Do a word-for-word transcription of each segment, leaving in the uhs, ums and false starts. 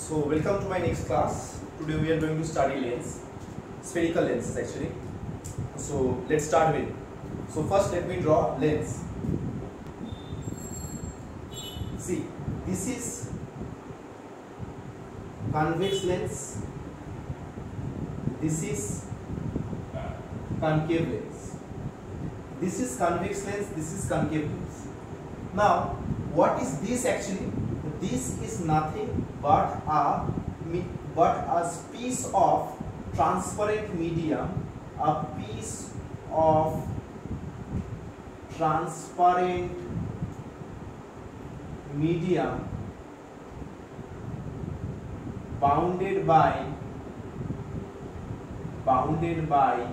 So welcome to my next class. Today we are going to study lens, spherical lenses actually. So let's start with. So first let me draw lens. See, this is convex lens. This is concave lens. This is convex lens. This is concave lens. Now, what is this actually? This is nothing but a but a piece of transparent medium, a piece of transparent medium bounded by bounded by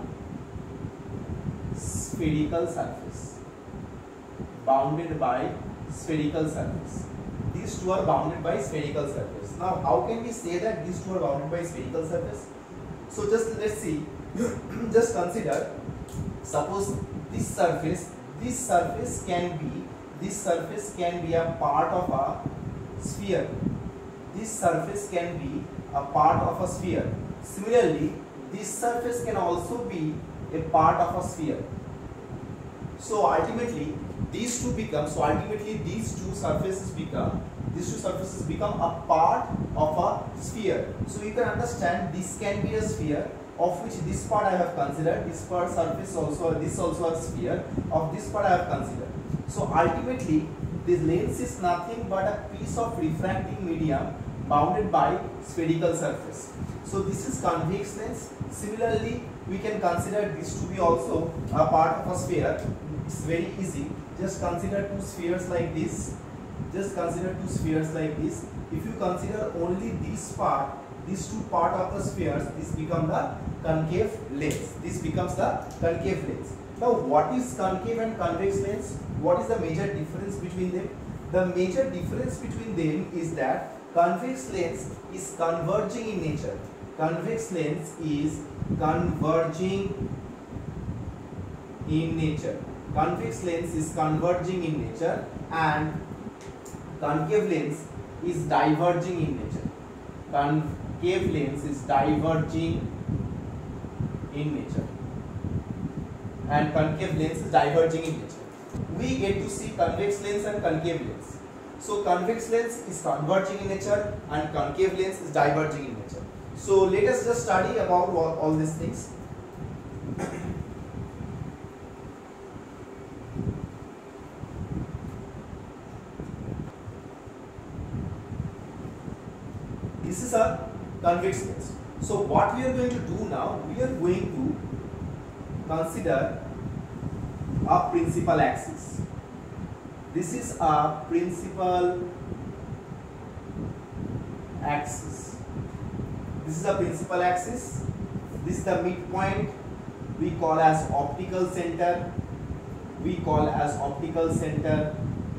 spherical surface. Bounded by spherical surface. These two are bounded by spherical surface. Now, how can we say that these two are bounded by spherical surface? So, just let's see. Just consider. Suppose this surface, this surface can be, this surface can be a part of a sphere. This surface can be a part of a sphere. Similarly, this surface can also be a part of a sphere. So ultimately, these two become, so ultimately these two surfaces become, these two surfaces become a part of a sphere. So you can understand this can be a sphere, of which this part I have considered, this part surface also, this also a sphere, of this part I have considered. So ultimately, this lens is nothing but a piece of refracting medium bounded by spherical surface. So this is convex lens. Similarly, we can consider this to be also a part of a sphere. It's very easy. Just consider two spheres like this. Just consider two spheres like this. If you consider only this part, these two part of the spheres, this becomes the concave lens. This becomes the concave lens. Now, what is concave and convex lens? What is the major difference between them? The major difference between them is that convex lens is converging in nature. Convex lens is converging in nature. Convex lens is converging in nature and concave lens is diverging in nature. Concave lens is diverging in nature and concave lens is diverging in nature. We get to see convex lens and concave lens. So convex lens is converging in nature and concave lens is diverging in nature. So let us just study about all, all these things. This is a convex lens. So what we are going to do now, we are going to consider a principal axis. This is a principal axis. This is a principal axis. This is the midpoint. We call as optical center. We call as optical center.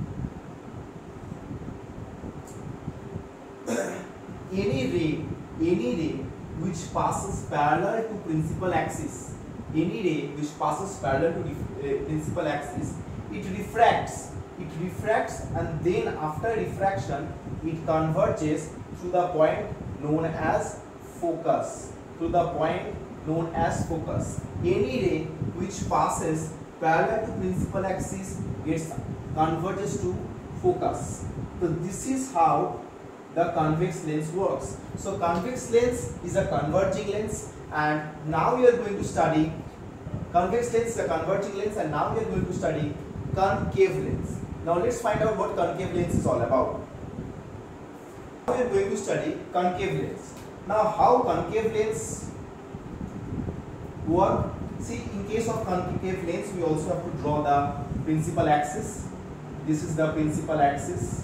Any ray, any ray which passes parallel to principal axis, any ray which passes parallel to uh, principal axis, it refracts. It refracts and then after refraction, it converges to the point known as focus. To the point known as focus. Any ray which passes parallel to principal axis gets converges to focus. So this is how the convex lens works. So convex lens is a converging lens, and now we are going to study convex lens is a converging lens, and now we are going to study concave lens. Now let's find out what concave lens is all about. Now we are going to study concave lens. Now how concave lens work? See, in case of concave lens, we also have to draw the principal axis. This is the principal axis.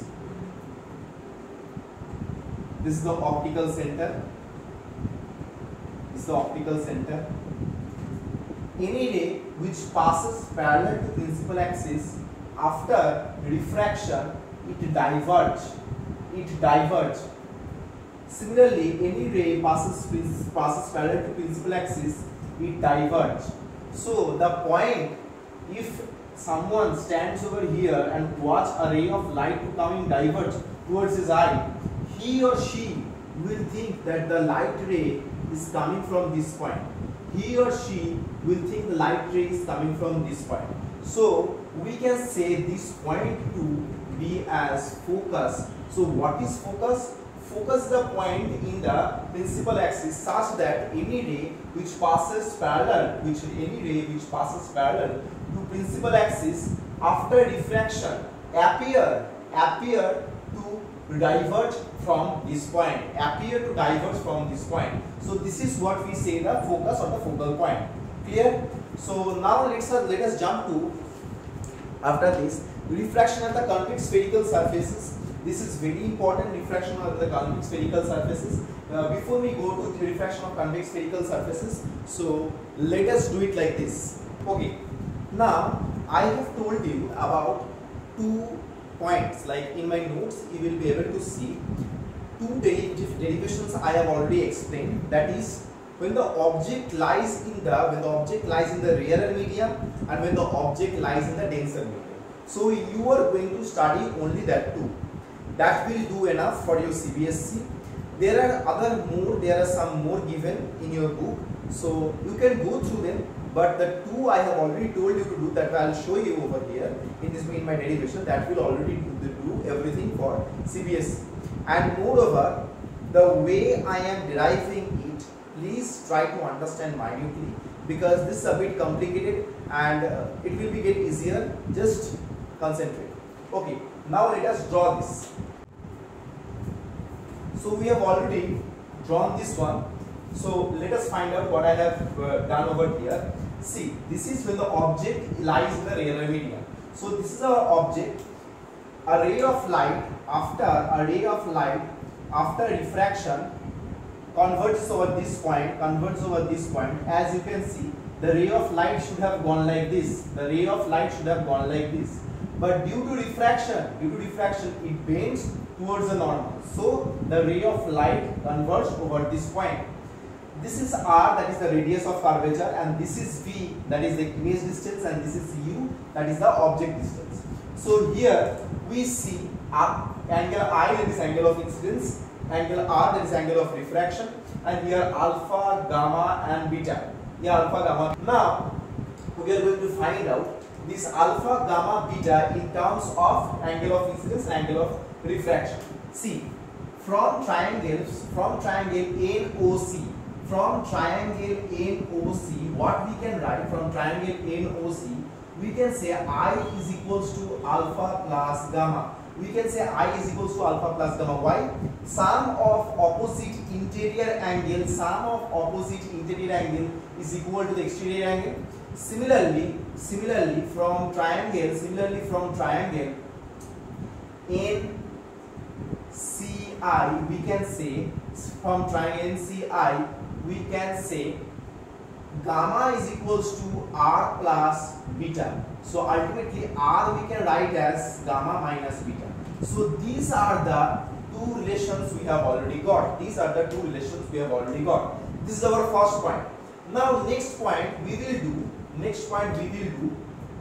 This is the optical center. This is the optical center. Any ray which passes parallel to principal axis, after refraction, it diverges. It diverges. Similarly, any ray passes passes parallel to principal axis, it diverges. So the point, if someone stands over here and watch a ray of light to come in diverge towards his eye, he or she will think that the light ray is coming from this point. He or she will think the light ray is coming from this point. So we can say this point to be as focus. So what is focus? Focus the point in the principal axis such that any ray which passes parallel, which any ray which passes parallel to principal axis after refraction appear appear to divert from this point. Appear to divert from this point. So this is what we say the focus or the focal point. Clear? So now let's uh, let us jump to after this refraction of the convex spherical surfaces. This is very important, refraction of the convex spherical surfaces. Uh, before we go to the refraction of convex spherical surfaces, so let us do it like this. Okay. Now I have told you about two points. Like in my notes, you will be able to see two derivative derivations I have already explained. That is, when the object lies in the when the object lies in the rarer medium and when the object lies in the denser medium. So you are going to study only that two. That will do enough for your C B S C. There are other more, there are some more given in your book. So you can go through them, but the two I have already told you to do, that I will show you over here in this in my derivation, that will already do, do everything for C B S C. And moreover, the way I am deriving it, please try to understand minutely, because this is a bit complicated and uh, it will be get easier. Just concentrate. Okay, now let us draw this. So we have already drawn this one. So let us find out what I have uh, done over here. See, this is when the object lies in the rarer medium. So this is our object. A ray of light after a ray of light after refraction converges over this point, converges over this point. As you can see, the ray of light should have gone like this. The ray of light should have gone like this. But due to refraction, due to refraction, it bends towards the normal. So the ray of light converges over this point. This is R, that is the radius of curvature, and this is V, that is the image distance, and this is U, that is the object distance. So here we see R, angle I, that is angle of incidence, angle R, that is angle of refraction, and here alpha, gamma and beta. Here alpha, gamma. Now we are going to find out this alpha, gamma, beta in terms of angle of incidence and angle of refraction. See, from triangles, from triangle N O C, from triangle N O C, what we can write from triangle N O C, we can say I is equals to alpha plus gamma. We can say I is equals to alpha plus gamma. Why? Sum of opposite interior angle, sum of opposite interior angle is equal to the exterior angle. Similarly, similarly from triangle, similarly from triangle N C I, we can say from triangle N C I, we can say gamma is equals to R plus beta. So ultimately R we can write as gamma minus beta. So these are the two relations we have already got. These are the two relations we have already got. This is our first point. Now next point we will do, next point we will do.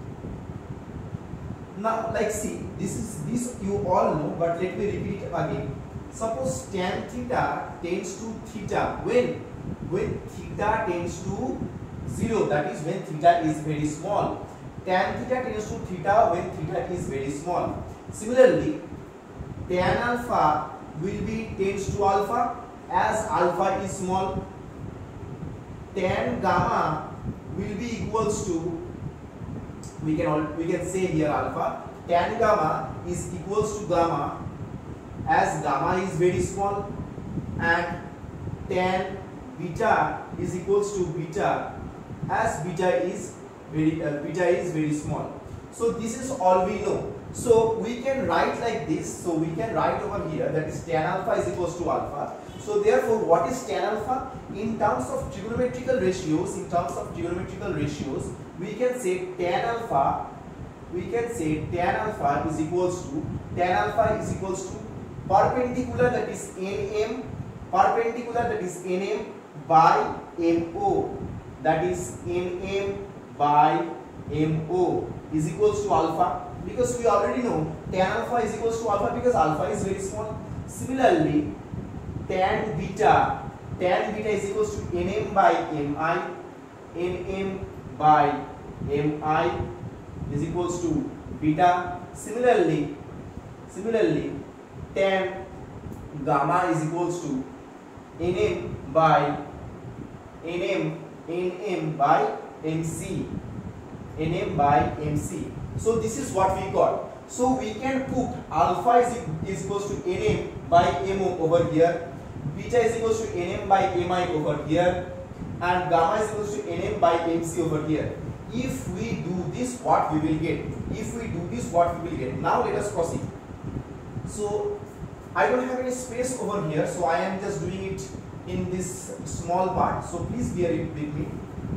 Now like see, this is this you all know, but let me repeat it again. Suppose tan theta tends to theta when when theta tends to zero, that is when theta is very small. Tan theta tends to theta when theta is very small. Similarly, tan alpha will be tends to alpha as alpha is small. Tan gamma will be equals to, we can all, we can say here alpha. Tan gamma is equals to gamma as gamma is very small, and tan beta is equals to beta as beta is very uh, beta is very small. So this is all we know. So we can write like this. So we can write over here that is tan alpha is equals to alpha. So therefore, what is tan alpha? In terms of trigonometrical ratios, in terms of trigonometrical ratios, we can say tan alpha. We can say tan alpha is equals to tan alpha is equals to perpendicular, that is nm, perpendicular, that is nm by mo, that is nm by mo is equals to alpha, because we already know tan alpha is equals to alpha because alpha is very small. Similarly, tan beta, tan beta is equals to Nm by Mi, Nm by Mi is equals to beta. Similarly, similarly, tan gamma is equals to Nm by Nm Nm by Mc, Nm by Mc. So this is what we got. So we can put alpha is, is equals to Nm by Mo over here, beta is equals to Nm by Mi over here, and gamma is equals to Nm by Mc over here. If we do this, what we will get? If we do this, what we will get? Now let us proceed. So I don't have any space over here, so I am just doing it in this small part. So please bear it with me.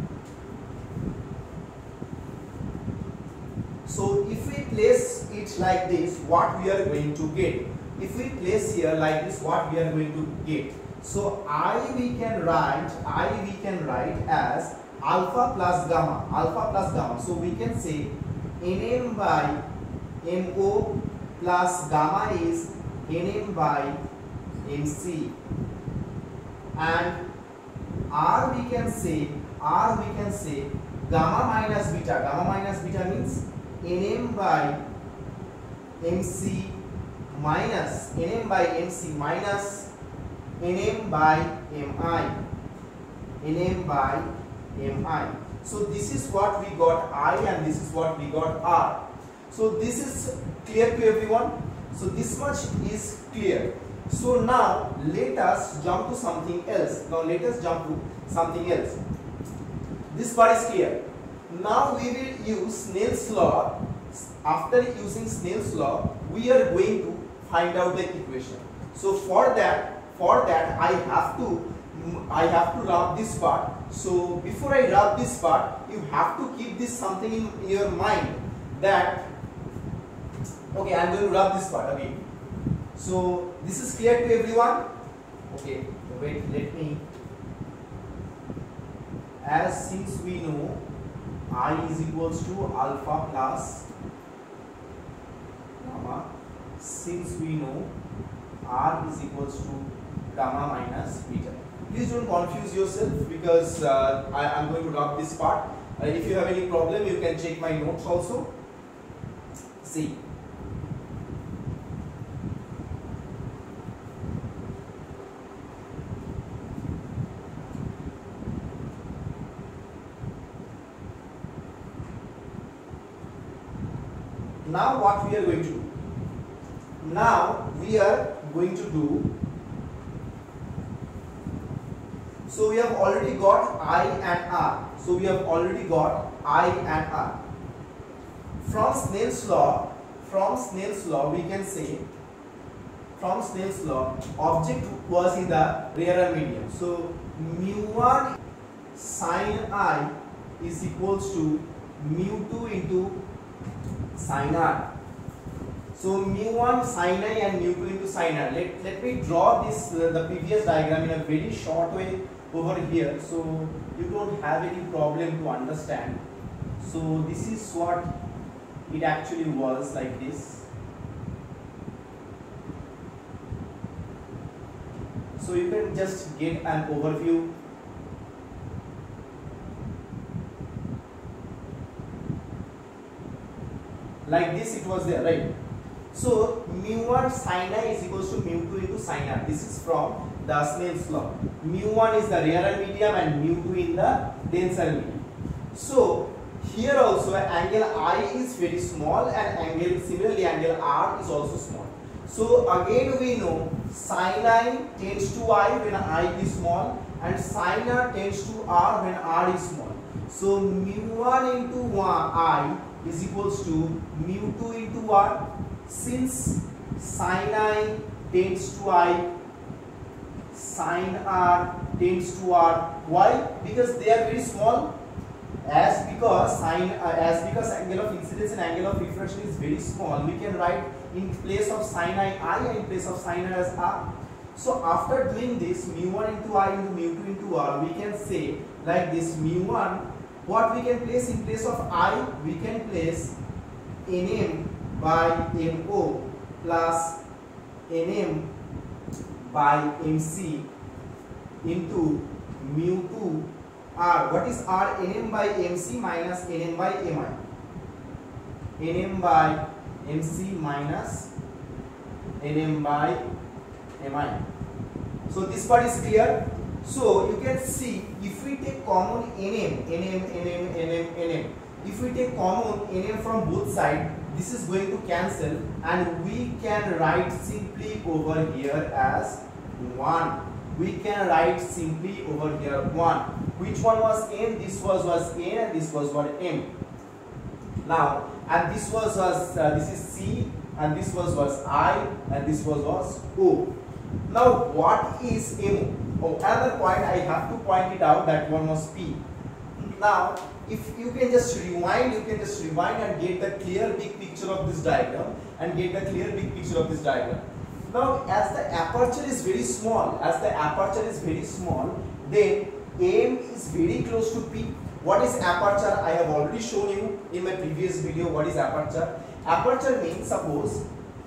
So if we place it like this, what we are going to get? If we place here like this, what we are going to get? So I we can write, I we can write as alpha plus gamma, alpha plus gamma. So we can say Nm by Mo plus gamma is Nm by Mc, and R we can say, R we can say gamma minus beta. Gamma minus beta means Nm by Mc minus Nm by Mc minus Nm by Mi, Nm by Mi. So this is what we got I, and this is what we got R. So this is clear to everyone. So this much is clear. So now let us jump to something else. Now let us jump to something else. This part is clear. Now we will use Snell's law. After using Snell's law, we are going to find out the equation. So for that, for that I have to I have to rub this part. So before I rub this part, you have to keep this something in, in your mind that okay, I am going to rub this part again. So this is clear to everyone. Okay, wait, let me. As since we know I is equals to alpha plus gamma, since we know R is equals to gamma minus beta. Please don't confuse yourself, because uh, I am going to rub this part. Uh, if you have any problem, you can check my notes also. See. Now what we are going to do? Now we are going to do, so we have already got I and R. So we have already got I and R. From Snell's law, from Snell's law we can say, from Snell's law, object was in the rarer medium. So mu one sin I is equals to mu two into sin R. So mu one sin I and mu two into sin R. Let, let me draw this uh, the previous diagram in a very short way over here, so you don't have any problem to understand. So this is what it actually was, like this. So you can just get an overview. Like this it was there, right? So mu one sin I is equals to mu two into sin R. This is from the Snell's law. mu one is the rarer medium and mu two in the denser medium. So here also angle I is very small, and angle similarly angle R is also small. So again we know sin I tends to I when I is small, and sin R tends to R when R is small. So mu one into I is equals to mu two into R. Since sin I tends to I, sin R tends to R. Why? Because they are very small. As because sin uh, as because angle of incidence and angle of refraction is very small, we can write in place of sin I I, and in place of sin R as R. So after doing this, mu one into I into mu two into R, we can say like this: mu one, what we can place in place of I, we can place Nm by Mo plus Nm by mc into mu two r. What is r? Nm by mc minus nm by mi. Nm by mc minus nm by mi. So this part is clear. So you can see if we take common nm, nm, nm, nm, nm. If we take common nm from both sides, this is going to cancel, and we can write simply over here as one. We can write simply over here one. Which one was n? This was was n, and this was what m. Now, and this was was uh, this is c, and this was was I, and this was was O. Now what is M O? Oh, another point I have to point it out, that one was P. Now if you can just rewind, you can just rewind and get the clear big picture of this diagram, and get the clear big picture of this diagram. Now as the aperture is very small, as the aperture is very small, then M is very close to P. What is aperture? I have already shown you in my previous video what is aperture. Aperture means, suppose,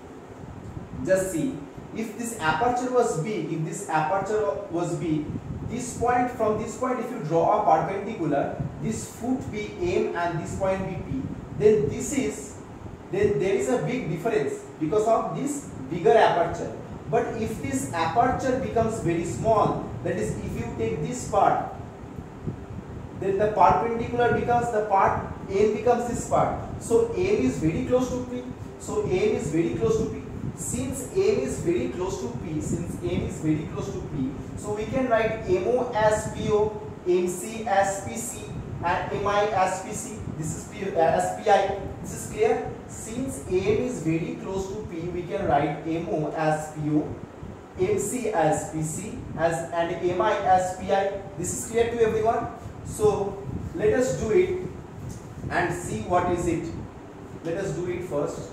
just see, if this aperture was big, if this aperture was big, this point, from this point if you draw a perpendicular, this foot be M and this point be P, then this is, then there is a big difference because of this bigger aperture. But if this aperture becomes very small, that is, if you take this part, then the perpendicular becomes the part, M becomes this part. So M is very close to P. So M is very close to P. Since M is very close to P, since M is very close to P, so we can write M O as P O, M C as P C, and M I as P C. This is P, uh, as P I. This is clear. Since M is very close to P, we can write M O as P O, M C as P C, as and M I as P I. This is clear to everyone. So let us do it and see what is it. Let us do it first.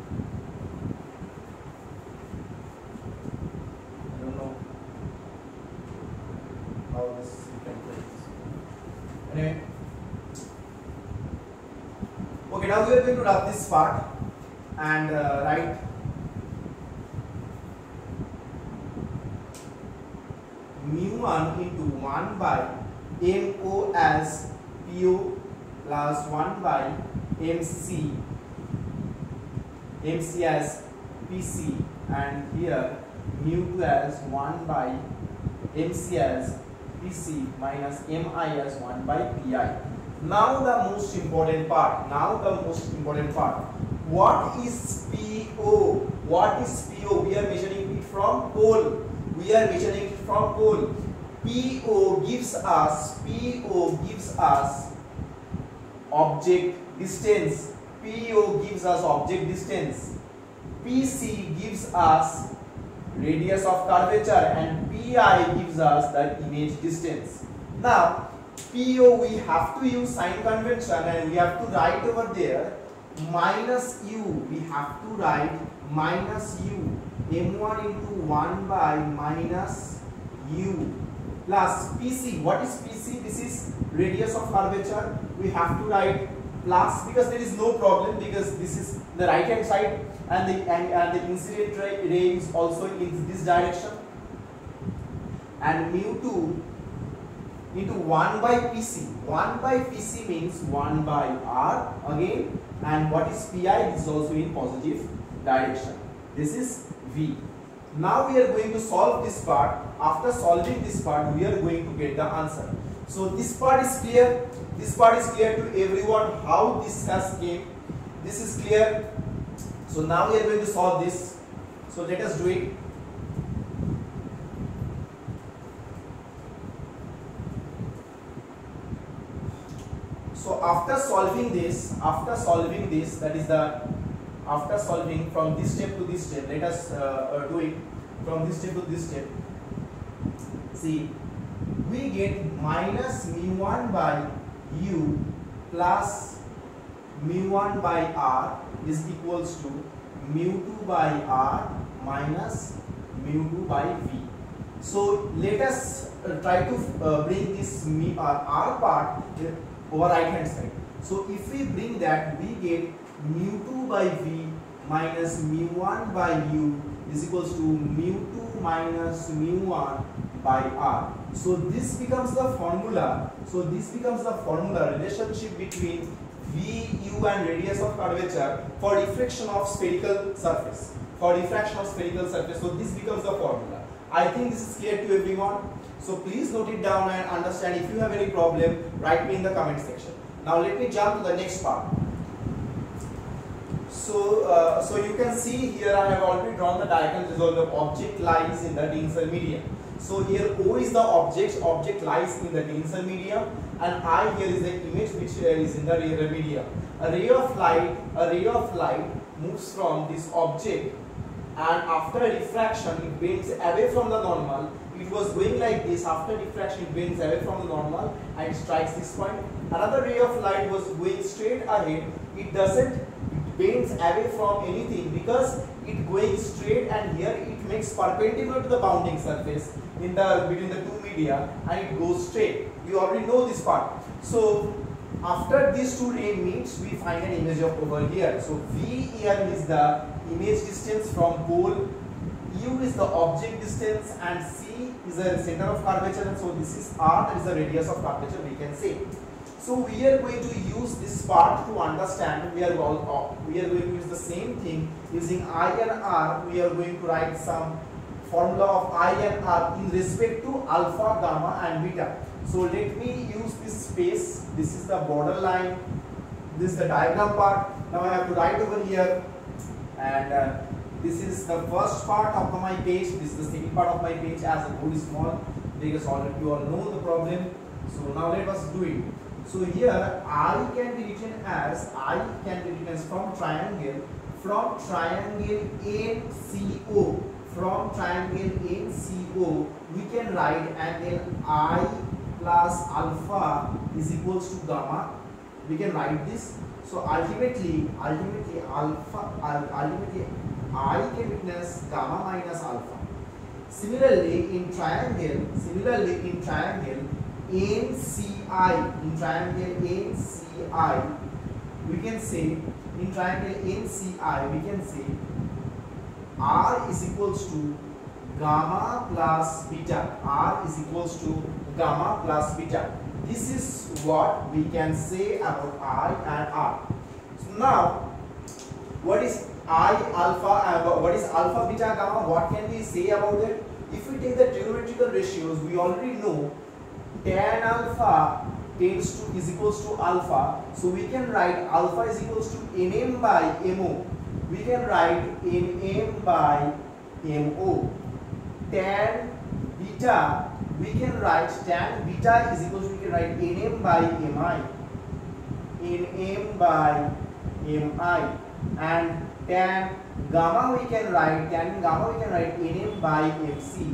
I don't know how this we can play this. Anyway. Okay, now we are going to wrap this part and uh, write mu one into one by M O as P O plus one by M C, M C as P C, and here mu two as one by M C as P C minus M I as one by P I. Now the most important part, now the most important part. What is P O? What is P O? We are measuring it from pole. We are measuring it from pole. P O gives us, P O gives us object distance. P O gives us object distance. P C gives us radius of curvature, and P I gives us the image distance. Now P O, we have to use sign convention, and we have to write over there minus U. We have to write minus U, M one into one by minus U, plus P C. What is P C? This is radius of curvature. We have to write plus, because there is no problem, because this is the right hand side, and the and, and the incident ray, ray is also in this direction, and mu two into one by P C. one by P C means one by R again, and what is P I? This is also in positive direction. This is V. Now we are going to solve this part. After solving this part, we are going to get the answer. So this part is clear. This part is clear to everyone how this has came. This is clear. So now we are going to solve this. So let us do it. So after solving this, after solving this, that is the, after solving from this step to this step, let us uh, do it from this step to this step. See, we get minus mu one by U plus mu one by R is equals to mu two by R minus mu two by V. So let us uh, try to uh, bring this mu, uh, R part over right hand side. So if we bring that, we get mu two by V minus mu one by U is equals to mu two minus mu one by r. So this becomes the formula. So this becomes the formula relationship between V, U and radius of curvature for refraction of spherical surface. For refraction of spherical surface. So this becomes the formula. I think this is clear to everyone. So please note it down and understand. If you have any problem, write me in the comment section. Now let me jump to the next part. So, uh, so you can see here I have already drawn the diagram. This is all the object lies in the tensor medium. So here O is the object, object lies in the tensor medium, and I here is the image which uh, is in the ray medium. A ray of light, a ray of light moves from this object, and after refraction it bends away from the normal. It was going like this. After diffraction it bends away from the normal and it strikes this point. Another ray of light was going straight ahead. It doesn't it bends away from anything because it going straight, and here it makes perpendicular to the bounding surface in the between the two media, and it goes straight. You already know this part. So after these two ray meets, we find an image of over here. So V here is the image distance from pole, U is the object distance, and C is the center of curvature, and so this is R, that is the radius of curvature, we can say. So we are going to use this part to understand. We are all, we are going to use the same thing using I and R. We are going to write some formula of I and R in respect to alpha, gamma and beta. So let me use this space. This is the border line. This is the diagram part. Now I have to write over here, and uh, this is the first part of my page. This is the second part of my page as a whole small, because already you all know the problem. So now let us do it. So here I can be written as I can be written as from triangle from triangle N C O from triangle N C O we can write, and then I plus alpha is equals to gamma. We can write this. So ultimately ultimately alpha ultimately I can witness gamma minus alpha. Similarly in triangle similarly in triangle N C I, in triangle N C I, we can say, in triangle N C I, we can say R is equals to gamma plus beta. R is equals to gamma plus beta. This is what we can say about I and R. So now, what is I alpha, uh, what is alpha, beta, gamma? What can we say about it? If we take the trigonometrical ratios, we already know tan alpha tends to is equals to alpha, so we can write alpha is equals to nm by mo. We can write nm by mo. Tan beta, we can write tan beta is equals to, we can write nm by mi, nm by mi, and tan gamma we can write tan gamma we can write nm by mc,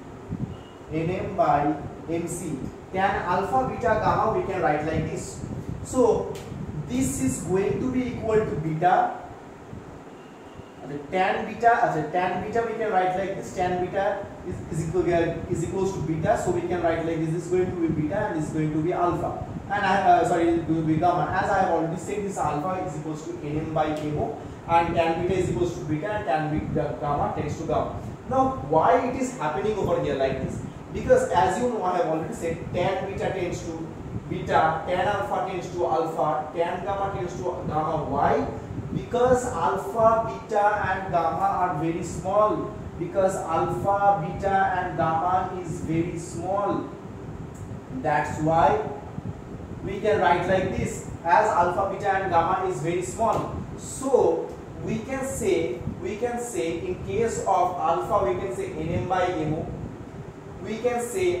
nm by mc. Tan alpha, beta, gamma we can write like this. So this is going to be equal to beta. The tan beta, uh, tan beta we can write like this. Tan beta is, is, equal, is equals to beta, so we can write like this. This is going to be beta and this is going to be alpha. And I uh, sorry, it will be gamma. As I have already said, this alpha is equals to nm by mo, and tan beta is equals to beta, and tan beta gamma tends to gamma. Now why it is happening over here like this? Because as you know, I have already said tan beta tends to beta, tan alpha tends to alpha, tan gamma tends to gamma. Why? Because alpha, beta and gamma are very small. Because alpha, beta and gamma is very small. That's why we can write like this, as alpha, beta and gamma is very small. So we can say, we can say in case of alpha we can say nm by mo. We can say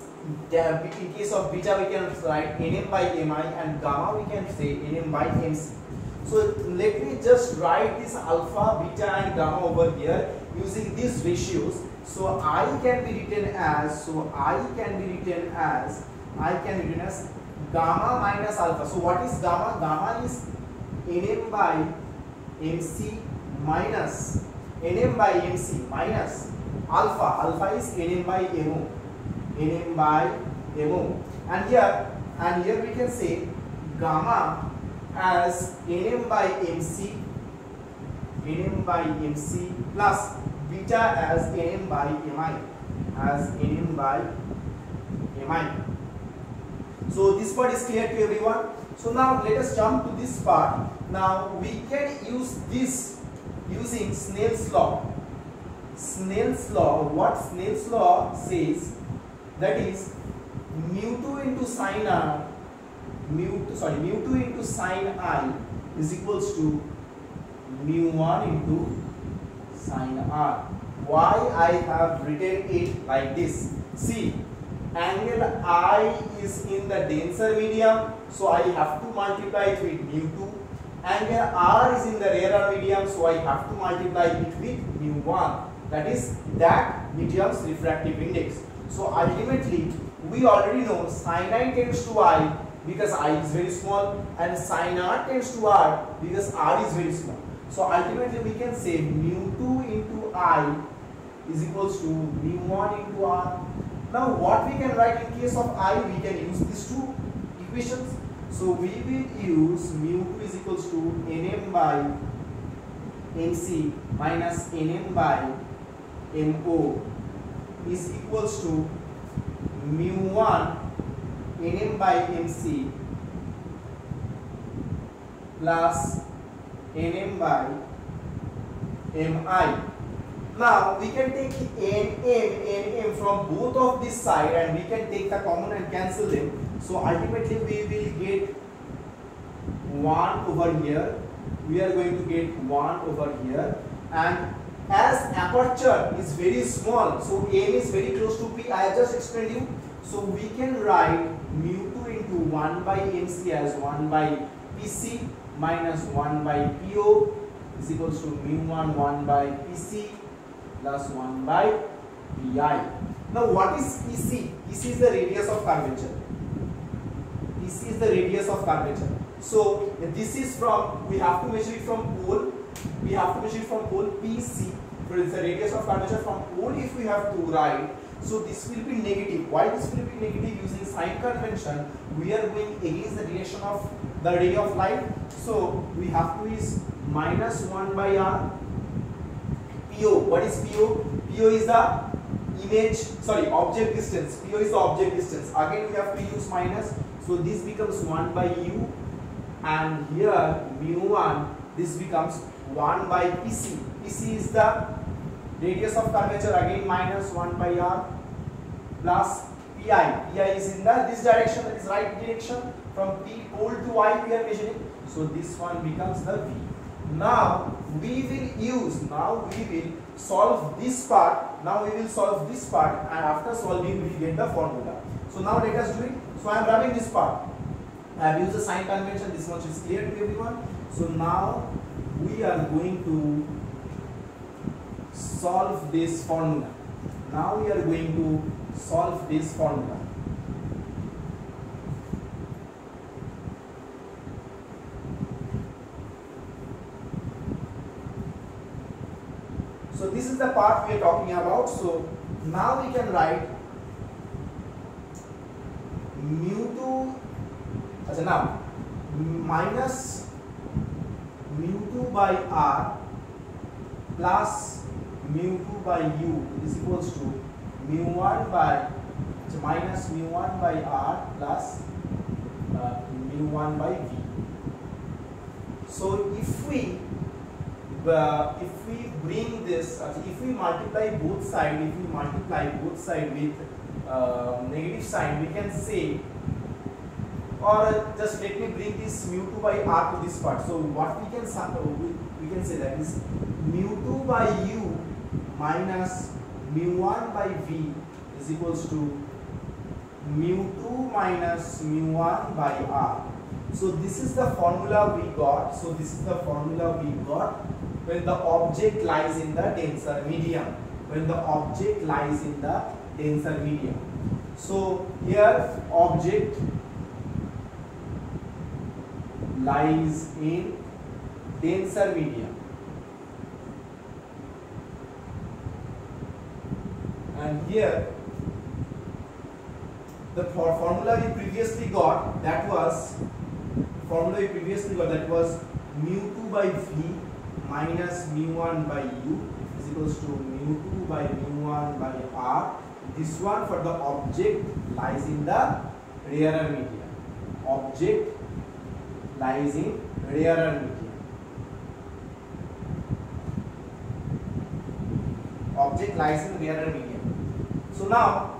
in case of beta we can write nm by mi, and gamma we can say nm by mc. So let me just write this alpha, beta and gamma over here using these ratios. So I can be written as, so I can be written as, I can be written as gamma minus alpha. So what is gamma? Gamma is nm by mc minus, nm by mc minus alpha. Alpha is nm by mo, nm by mo, and here and here we can say gamma as nm by mc, nm by mc plus beta as Nm by Mi, as Nm by Mi. So this part is clear to everyone. So now let us jump to this part. Now we can use this using Snell's law. Snell's law, what Snell's law says, that is mu two into sine r, mu two, sorry mu two into sine I is equals to mu one into sine r. Why I have written it like this? See, angle I is in the denser medium, so I have to multiply it with mu two. Angle R is in the rarer medium, so I have to multiply it with mu one. That is that medium's refractive index. So ultimately, we already know sin I tends to I because I is very small, and sin R tends to R because R is very small. So ultimately, we can say mu two into I is equals to mu one into R. Now, what we can write in case of I, we can use these two equations. So we will use mu two is equals to Nm by Mc minus Nm by Mo is equals to mu one Nm by Mc plus Nm by Mi. Now we can take Nm, Nm from both of this side, and we can take the common and cancel them. So ultimately we will get one over here. We are going to get one over here, and as aperture is very small, so M is very close to P. I have just explained you. So we can write mu two into one by Mc as one by Pc minus one by Po is equals to mu one one by Pc plus one by Pi. Now what is P C? P C is the radius of curvature. P C is the radius of curvature. So this is from, we have to measure it from pole. We have to measure it from pole P C. So it's the radius of curvature from pole. If we have to write, so this will be negative. Why this will be negative? Using sign convention, we are going against the direction of the ray of light. So we have to use minus one by R. P O. What is P O? P O is the image, sorry, object distance. P O is the object distance. Again we have to use minus. So this becomes one by U, and here mu one, this becomes one by P C. P C is the radius of curvature, again minus one by R plus Pi. Pi is in the this direction, that is right direction. From P pole to I we are measuring. So this one becomes the V. Now we will use, now we will solve this part. Now we will solve this part, and after solving we will get the formula. So now let us do it. So I am rubbing this part. I have used the sign convention. This much is clear to everyone. So now we are going to solve this formula. Now we are going to solve this formula. So this is the part we are talking about. So now we can write mu two, so now minus mu two by R plus mu two by U is equals to mu one by, so minus mu one by R plus uh, mu one by V. So if we uh, if we bring this, uh, if we multiply both sides, if we multiply both sides with uh, negative sign, we can say, or just let me bring this mu two by R to this part. So what we can we, we can say that is mu two by U minus mu one by V is equals to mu two minus mu one by R. So this is the formula we got. So this is the formula we got when the object lies in the denser medium. When the object lies in the denser medium. So here object lies in denser medium, and here the formula we previously got, that was formula we previously got that was mu two by V minus mu one by U is equals to mu two by mu one by r. This one for the object lies in the rarer medium. Object lies in rarer medium. Object lies in rarer medium. So now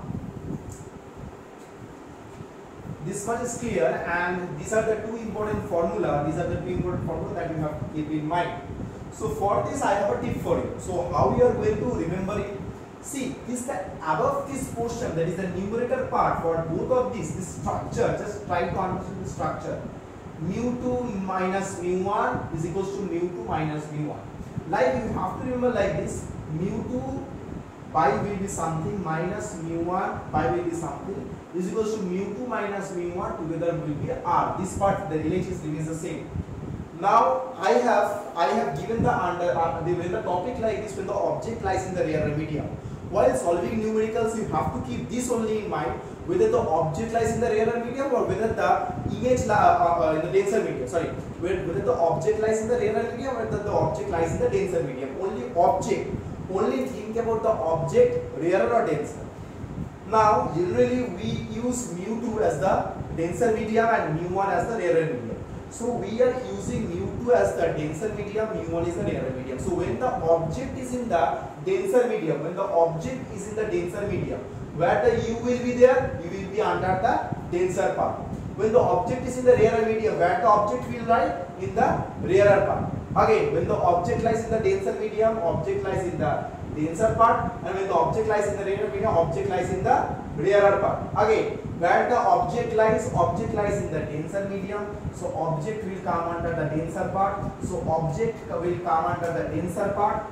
this much is clear, and these are the two important formula. These are the two important formula that you have to keep in mind. So for this I have a tip for you. So how you are going to remember it? See, this that above this portion, that is the numerator part for both of these, this structure, just try to understand the structure. mu two minus mu one is equals to mu two minus mu one. Like you have to remember like this, mu two by will be something minus mu one by will be something is equals to mu two minus mu one together will be r. This part the L H is remains the same. Now I have I have given the under uh, the, when the topic like this, when the object lies in the rarer medium. While solving numericals, you have to keep this only in mind, whether the object lies in the rarer medium or whether the image uh, uh, in the denser medium. Sorry, whether the object lies in the rarer medium or whether the object lies in the denser medium. Only object. Only think about the object, rarer or denser. Now generally we use mu two as the denser medium and mu one as the rarer medium. So we are using mu two as the denser medium, mu one is the rarer medium. So when the object is in the denser medium, when the object is in the denser medium, where the u will be there, you will be under the denser part. When the object is in the rarer medium, where the object will lie in the rarer part. Again, when the object lies in the denser medium, object lies in the denser part, and when the object lies in the rarer medium, object lies in the rarer part. Again, where the object lies, object lies in the denser medium, so object will come under the denser part. So object will come under the denser part,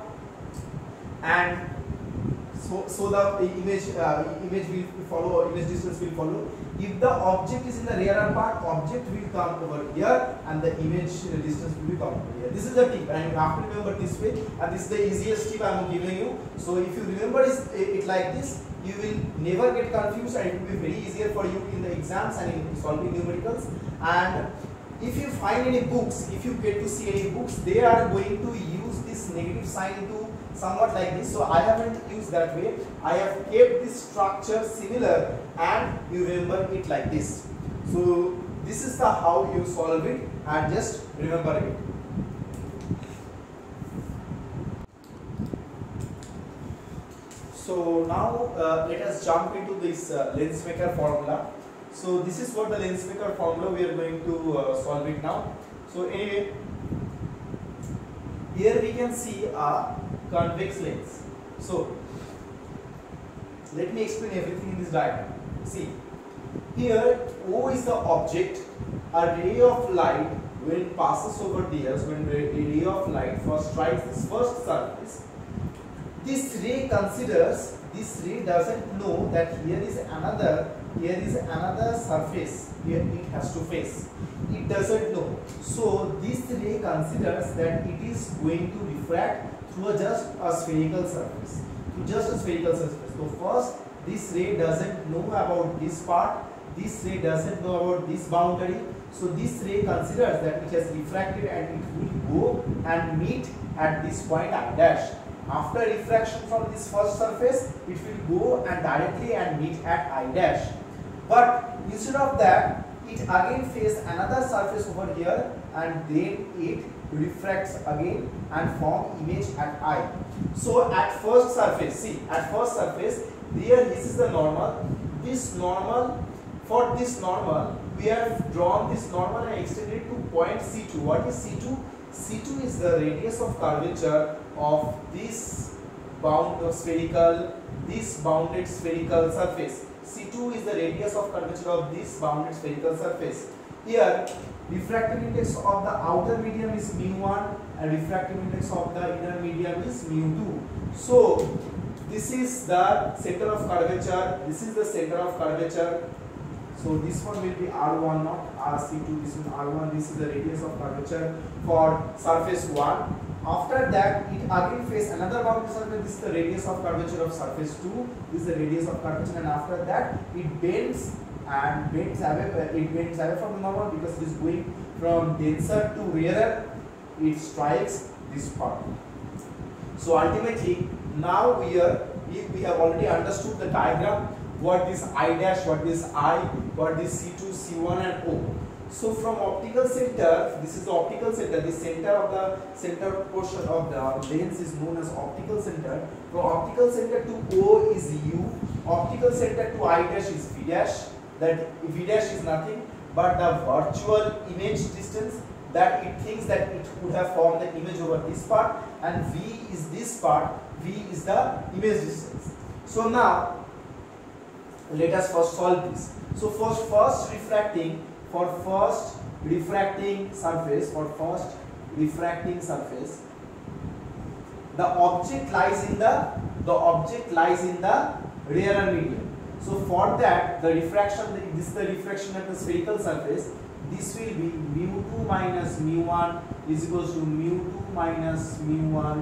and so so the image uh, image will follow, image distance will follow. If the object is in the rarer part, object will come over here and the image distance will come over here. This is the tip, and you have to remember this way, and this is the easiest tip I am giving you. So if you remember it, it like this, you will never get confused, and it will be very easier for you in the exams and in solving numericals. And if you find any books, if you get to see any books, they are going to use this negative sign to somewhat like this. So I haven't used that way. I have kept this structure similar, and you remember it like this. So this is the how you solve it, and just remember it. So now uh, let us jump into this uh, lens maker formula. So this is what the lens maker formula we are going to uh, solve it now. So anyway, here we can see a convex lens. So let me explain everything in this diagram. See, here O is the object. A ray of light when passes over there, so when a ray of light first strikes this first surface, this ray considers, this ray doesn't know that here is another, here is another surface, here it has to face. It doesn't know. So this ray considers that it is going to refract through a just a spherical surface, through just a spherical surface. So first, this ray doesn't know about this part, this ray doesn't know about this boundary. So this ray considers that it has refracted and it will go and meet at this point I dash. After refraction from this first surface, it will go and directly and meet at I dash. But instead of that, it again faces another surface over here, and then it refracts again and form image at I. So at first surface, see, at first surface, there this is the normal. This normal, for this normal, we have drawn this normal and extended to point C two. What is C two? C two is the radius of curvature of this bound of spherical, this bounded spherical surface. C two is the radius of curvature of this bounded spherical surface. Here, refractive index of the outer medium is mu one and refractive index of the inner medium is mu two. So, this is the center of curvature, this is the center of curvature. So this one will be R one, not R C two, this is R one, this is the radius of curvature for surface one. After that, it again faces another boundary surface, this is the radius of curvature of surface two, this is the radius of curvature, and after that, it bends and bends away, it bends away from the normal because it is going from denser to rarer, it strikes this part. So ultimately, now we are we, we have already understood the diagram, what is I dash, what is I, what is C two, C one and O. So from optical center, this is the optical center, the center of the center portion of the lens is known as optical center. From optical center to O is U, optical center to I dash is V dash, that V dash is nothing but the virtual image distance, that it thinks that it would have formed the image over this part, and V is this part, V is the image distance. So now let us first solve this. So for first refracting, for first refracting surface, for first refracting surface, the object lies in the the object lies in the rarer medium. So for that, the refraction, this is the refraction at the spherical surface. This will be mu two minus mu one is equals to mu two minus mu one.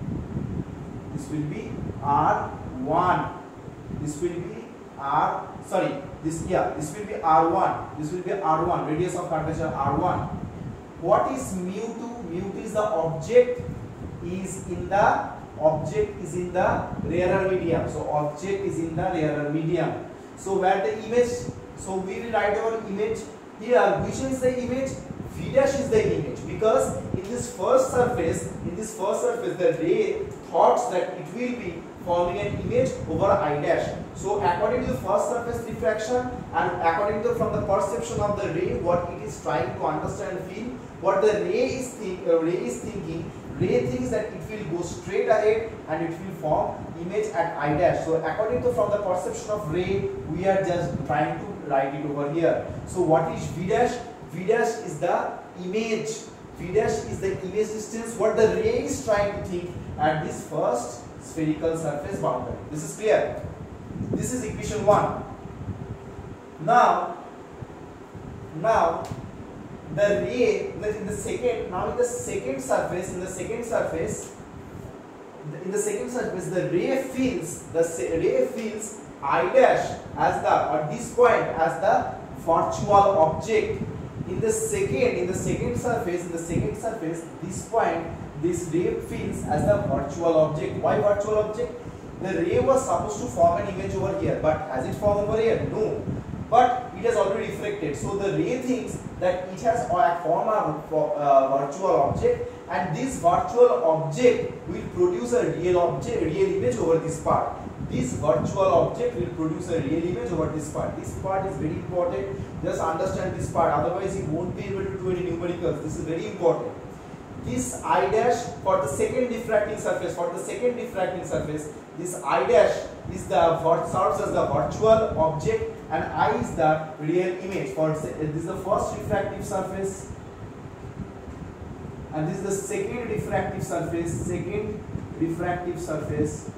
This will be R one. This will be R, sorry, this, yeah, this will be R one. This will be R one, radius of curvature R one. What is mu two? Mu two is the object is in the object is in the rarer medium. So object is in the rarer medium. So where the image, so we will write our image here. Which is the image? V dash is the image, because in this first surface, in this first surface, the ray thoughts that it will be forming an image over I dash. So according to the first surface refraction and according to from the perception of the ray, what it is trying to understand and feel, what the ray is think, uh, ray is thinking, ray thinks that it will go straight ahead and it will form image at I dash. So according to from the perception of ray, we are just trying to write it over here. So what is V dash? V dash is the image. V dash is the image distance, what the ray is trying to think at this first spherical surface boundary. This is clear. This is equation one. Now, now the ray in the second, now in the second surface, in the second surface, in the second surface, the ray feels the ray feels I dash as the at this point as the virtual object. In the second, in the second surface, in the second surface, this point, this ray feels as the virtual object. Why virtual object? The ray was supposed to form an image over here, but has it formed over here? No. But it has already reflected. So the ray thinks that it has formed a uh, virtual object, and this virtual object will produce a real object, real image over this part. This virtual object will produce a real image over this part. This part is very important. Just understand this part, otherwise you won't be able to do any numericals. This is very important. This I dash for the second diffracting surface, for the second diffracting surface, this I dash is the serves as the virtual object and I is the real image. For this is the first refractive surface and this is the second refractive surface, second refractive surface.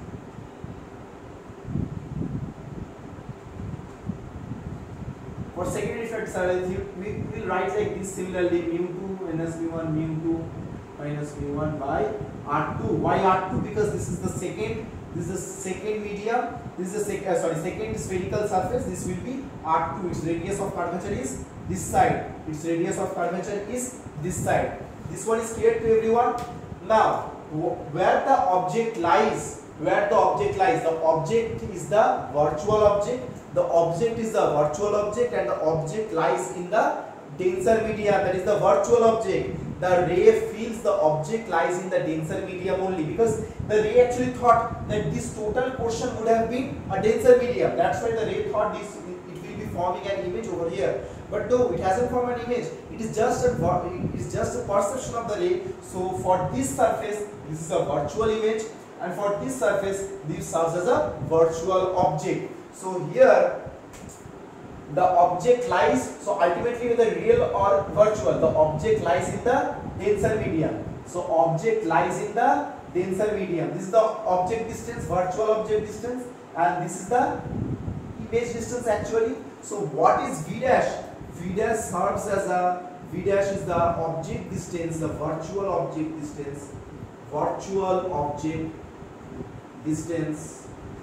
For second refractive surface, we will write like this similarly: mu two minus mu one, mu two minus mu one by R two. Why R two? Because this is the second, this is the second medium, this is the sec uh, sorry second spherical surface. This will be R two. Its radius of curvature is this side. Its radius of curvature is this side. This one is clear to everyone. Now, where the object lies, where the object lies, the object is the virtual object. The object is the virtual object and the object lies in the denser medium, that is the virtual object. The ray feels the object lies in the denser medium only, because the ray actually thought that this total portion would have been a denser medium. That's why the ray thought this it will be forming an image over here. But no, it hasn't formed an image. It is just a it is just a perception of the ray. So for this surface, this is a virtual image, and for this surface, this serves as a virtual object. So here the object lies, so ultimately the real or virtual, the object lies in the denser medium. So object lies in the denser medium. This is the object distance, virtual object distance, and this is the image distance actually. So what is V dash? V dash serves as a, V dash is the object distance, the virtual object distance, virtual object distance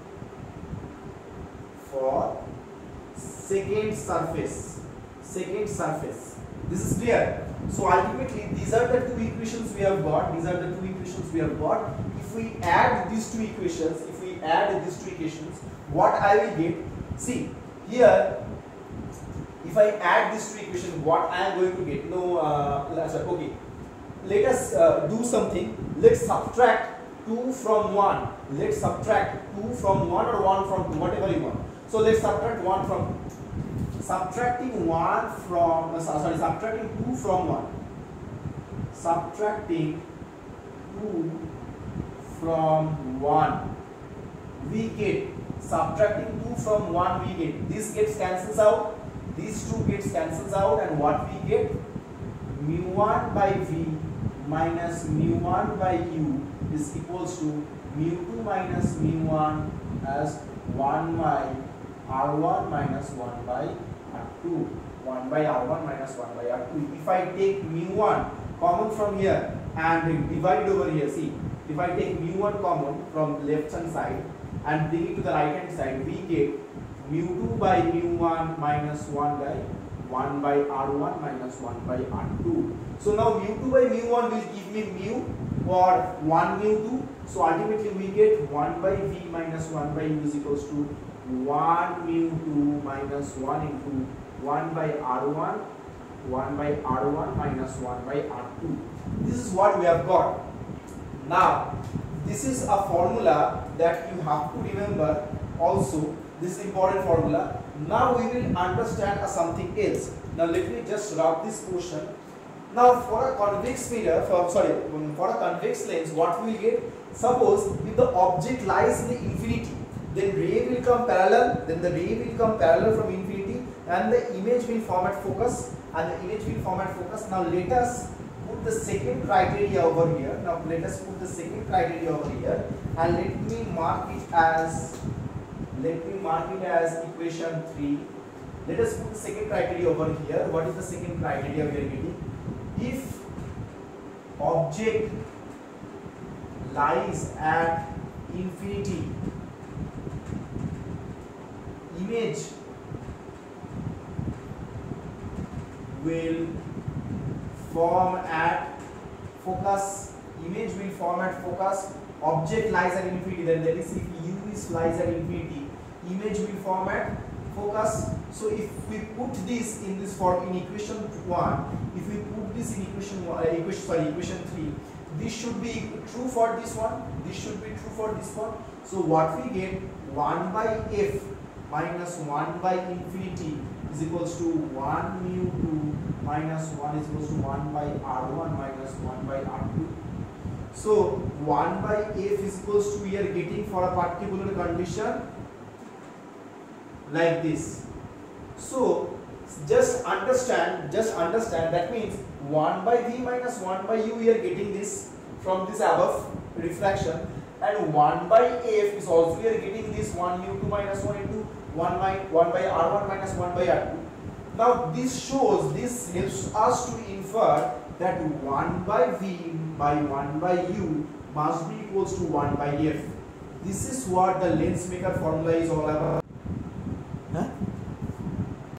for second surface, second surface. This is clear. So ultimately these are the two equations we have got. These are the two equations we have got. If if we add these two equations, if we add these two equations, what I will get? See here, if I add these two equations, what I am going to get? No, uh, sorry, okay. Let us uh, do something. Let's subtract two from one. Let's subtract two from one or one from two, whatever you want. So let's subtract one from. Subtracting one from. Uh, sorry, subtracting two from one. Subtracting two from one. We get. Subtracting two from one. We get. This gets cancels out. These two gets cancels out, and what we get? mu one by v minus mu one by u is equals to mu two minus mu one as one by r one minus one by r two. one by r one minus one by r two. If I take mu one common from here and divide it over here, see, if I take mu one common from left hand side and bring it to the right hand side, we get mu two by mu one minus one by one by r one minus one by r two. So now mu two by mu one will give me mu or one mu two. So ultimately we get one by v minus one by u is equals to one mu two minus one into one by r one, one by r one minus one by r two. This is what we have got. Now this is a formula that you have to remember also. This important formula. Now we will understand uh, something else. Now let me just wrap this portion. Now for a convex mirror, for, sorry, for a convex lens, what we will get? Suppose if the object lies in the infinity, then ray will come parallel, then the ray will come parallel from infinity, and the image will form at focus, and the image will form at focus. Now let us put the second criteria over here. Now let us put the second criteria over here, and let me mark it as. Let me mark it as equation three. Let us put the second criteria over here. What is the second criteria we are getting? If object lies at infinity, image will form at focus. Image will form at focus. Object lies at infinity. Then let us see if u is lies at infinity. Image will form at focus. So if we put this in this form in equation one, if we put this in equation one, uh, equation sorry equation three, this should be true for this one. This should be true for this one. So what we get, one by f minus one by infinity is equals to one mu two minus one is equals to one by r one minus one by r two. So one by f is equals to, we are getting for a particular condition like this. So just understand, just understand that means one by v minus one by u, we are getting this from this above refraction, and one by f is also we are getting this one mu two minus one into one by one by r one minus one by r two. Now this shows, this helps us to infer that one by v by one by u must be equals to one by f. This is what the lens maker formula is all about.